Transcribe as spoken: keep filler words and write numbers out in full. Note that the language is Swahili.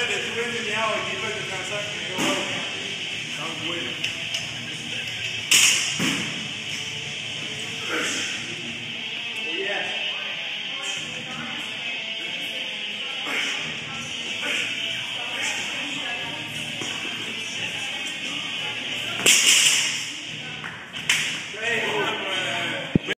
de tu enseñado aquí para descansar que yo. Están buenos.